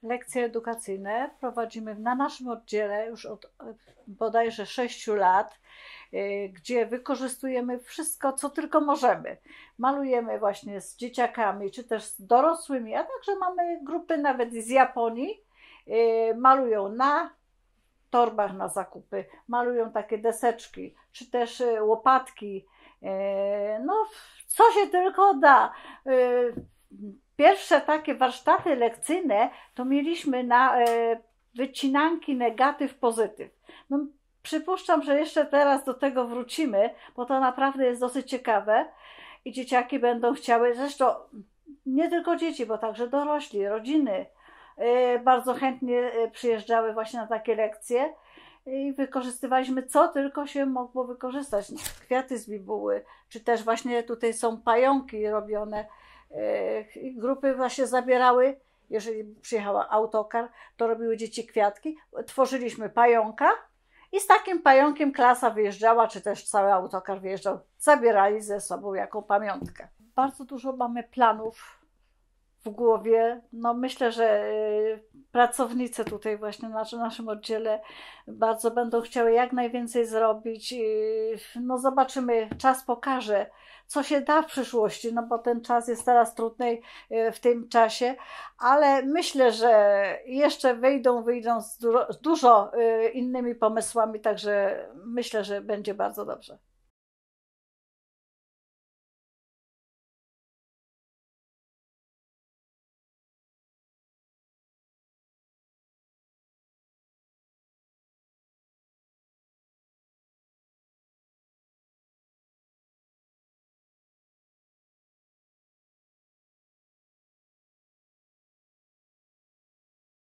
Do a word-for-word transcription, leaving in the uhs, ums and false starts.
Lekcje edukacyjne prowadzimy na naszym oddziale już od bodajże sześciu lat, gdzie wykorzystujemy wszystko, co tylko możemy. Malujemy właśnie z dzieciakami, czy też z dorosłymi, a także mamy grupy nawet z Japonii. Malują na torbach na zakupy, malują takie deseczki, czy też łopatki. No, co się tylko da. Pierwsze takie warsztaty lekcyjne to mieliśmy na wycinanki negatyw, pozytyw. No, przypuszczam, że jeszcze teraz do tego wrócimy, bo to naprawdę jest dosyć ciekawe i dzieciaki będą chciały, zresztą nie tylko dzieci, bo także dorośli, rodziny bardzo chętnie przyjeżdżały właśnie na takie lekcje i wykorzystywaliśmy co tylko się mogło wykorzystać. Kwiaty z bibuły, czy też właśnie tutaj są pająki robione. Grupy właśnie zabierały, jeżeli przyjechała autokar, to robiły dzieci kwiatki, tworzyliśmy pająka i z takim pająkiem klasa wyjeżdżała, czy też cały autokar wyjeżdżał, zabierali ze sobą jako pamiątkę. Bardzo dużo mamy planów w głowie. No myślę, że pracownice tutaj właśnie na naszym oddziale bardzo będą chciały jak najwięcej zrobić. No zobaczymy, czas pokaże, co się da w przyszłości, no bo ten czas jest teraz trudny w tym czasie, ale myślę, że jeszcze wyjdą, wyjdą z dużo, z dużo innymi pomysłami, także myślę, że będzie bardzo dobrze.